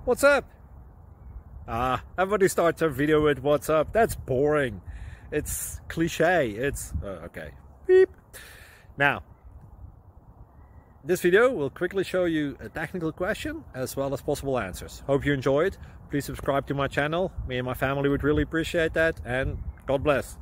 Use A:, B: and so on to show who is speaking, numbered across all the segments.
A: What's up? Everybody starts their video with what's up. That's boring. It's cliche. It's okay. Beep. Now, this video will quickly show you a technical question as well as possible answers. Hope you enjoy it. Please subscribe to my channel. Me and my family would really appreciate that, and God bless.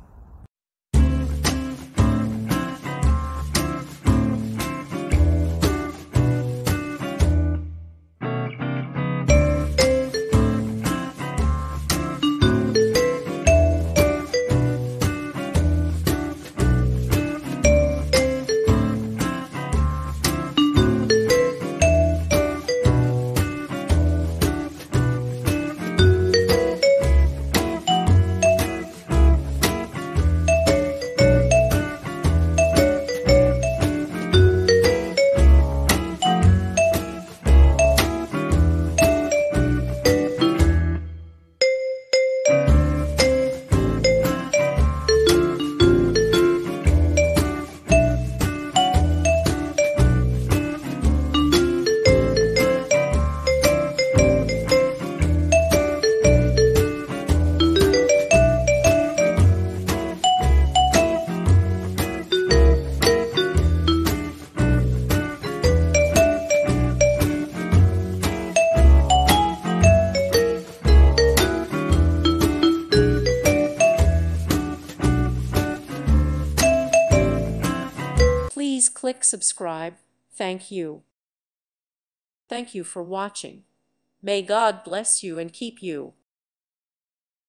B: Please click subscribe. Thank you. Thank you for watching. May God bless you and keep you.